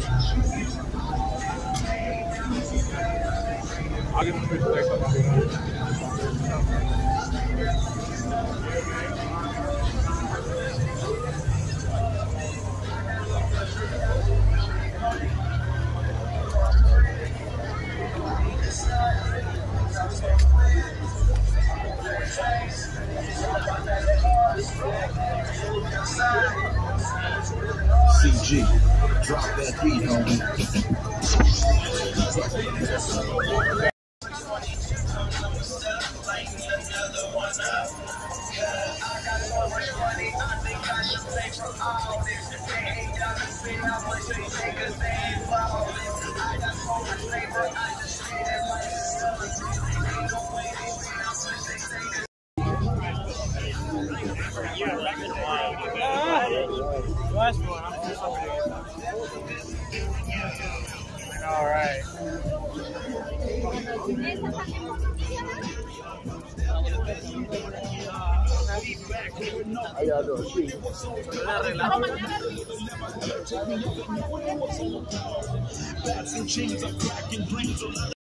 I'll give him a picture next time. CG, drop that beat, homie. Last one, I'm just all right. How y'all doing?